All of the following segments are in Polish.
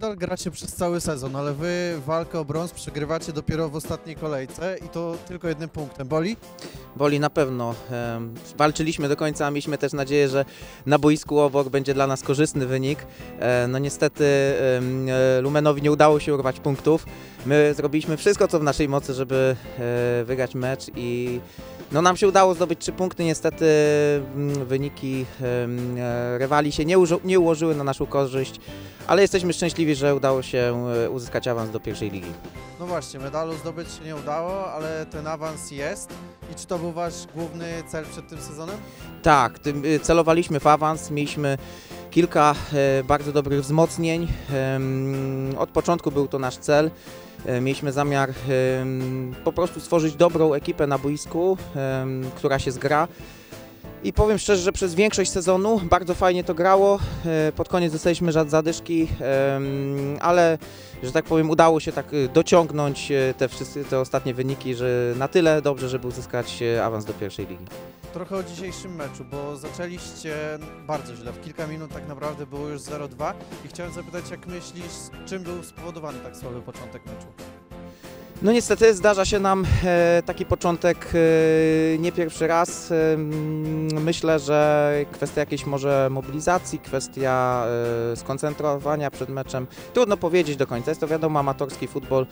Nadal gracie przez cały sezon, ale wy walkę o brąz przegrywacie dopiero w ostatniej kolejce i to tylko jednym punktem. Boli? Boli na pewno. Walczyliśmy do końca, a mieliśmy też nadzieję, że na boisku obok będzie dla nas korzystny wynik. No niestety Lumenowi nie udało się urwać punktów. My zrobiliśmy wszystko, co w naszej mocy, żeby wygrać mecz i no nam się udało zdobyć 3 punkty. Niestety wyniki rywali się nie ułożyły na naszą korzyść, ale jesteśmy szczęśliwi, że udało się uzyskać awans do pierwszej ligi. No właśnie, medalu zdobyć się nie udało, ale ten awans jest. I czy to był wasz główny cel przed tym sezonem? Tak, celowaliśmy w awans, mieliśmy kilka bardzo dobrych wzmocnień. Od początku był to nasz cel. Mieliśmy zamiar po prostu stworzyć dobrą ekipę na boisku, która się zgra. I powiem szczerze, że przez większość sezonu bardzo fajnie to grało. Pod koniec dostaliśmy zadyszki, ale że tak powiem udało się tak dociągnąć te ostatnie wyniki, że na tyle dobrze, żeby uzyskać awans do pierwszej ligi. Trochę o dzisiejszym meczu, bo zaczęliście bardzo źle. W kilka minut tak naprawdę było już 0-2 i chciałem zapytać, jak myślisz, czym był spowodowany tak słaby początek meczu? No niestety zdarza się nam taki początek nie pierwszy raz. Myślę, że kwestia jakiejś może mobilizacji, kwestia skoncentrowania przed meczem. Trudno powiedzieć do końca, jest to wiadomo amatorski futbol.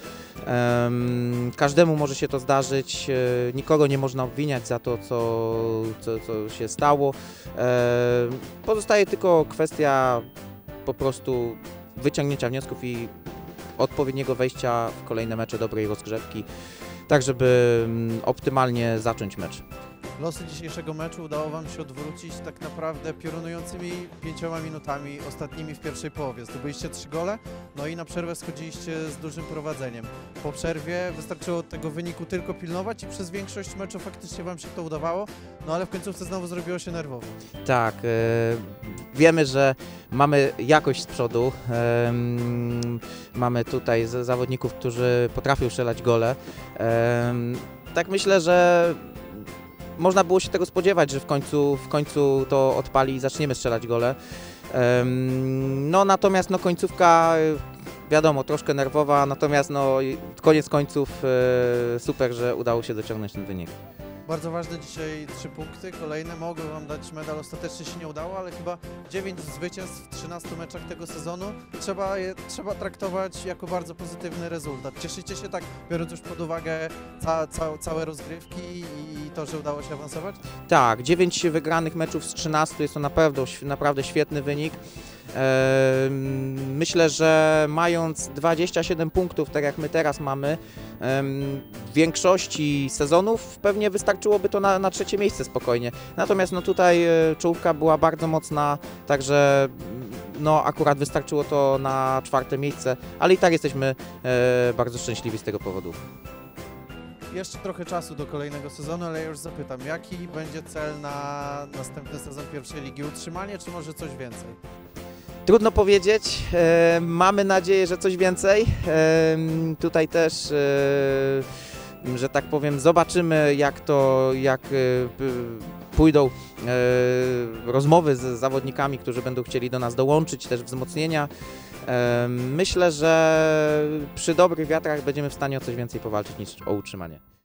Każdemu może się to zdarzyć, nikogo nie można obwiniać za to, co się stało. Pozostaje tylko kwestia po prostu wyciągnięcia wniosków i odpowiedniego wejścia w kolejne mecze, dobrej rozgrzewki, tak żeby optymalnie zacząć mecz. Losy dzisiejszego meczu udało wam się odwrócić tak naprawdę piorunującymi 5 minutami ostatnimi w pierwszej połowie. Zdobyliście 3 gole, no i na przerwę schodziliście z dużym prowadzeniem. Po przerwie wystarczyło tego wyniku tylko pilnować i przez większość meczu faktycznie wam się to udawało, no ale w końcówce znowu zrobiło się nerwowo. Tak, wiemy, że mamy jakość z przodu, mamy tutaj zawodników, którzy potrafią strzelać gole. Tak myślę, że można było się tego spodziewać, że w końcu to odpali i zaczniemy strzelać gole. No natomiast no, końcówka, wiadomo, troszkę nerwowa, natomiast no, koniec końców super, że udało się dociągnąć ten wynik. Bardzo ważne dzisiaj 3 punkty, kolejne mogły wam dać medal, ostatecznie się nie udało, ale chyba 9 zwycięstw w 13 meczach tego sezonu trzeba traktować jako bardzo pozytywny rezultat. Cieszycie się tak, biorąc już pod uwagę całe rozgrywki i to, że udało się awansować? Tak, 9 wygranych meczów z 13 jest to naprawdę świetny wynik. Myślę, że mając 27 punktów, tak jak my teraz mamy, w większości sezonów pewnie wystarczyłoby to na 3. miejsce spokojnie. Natomiast no tutaj czołówka była bardzo mocna, także no akurat wystarczyło to na 4. miejsce, ale i tak jesteśmy bardzo szczęśliwi z tego powodu. Jeszcze trochę czasu do kolejnego sezonu, ale ja już zapytam, jaki będzie cel na następny sezon pierwszej ligi? Utrzymanie, czy może coś więcej? Trudno powiedzieć, mamy nadzieję, że coś więcej. Tutaj też, że tak powiem, zobaczymy jak pójdą rozmowy z zawodnikami, którzy będą chcieli do nas dołączyć, też wzmocnienia. Myślę, że przy dobrych wiatrach będziemy w stanie o coś więcej powalczyć niż o utrzymanie.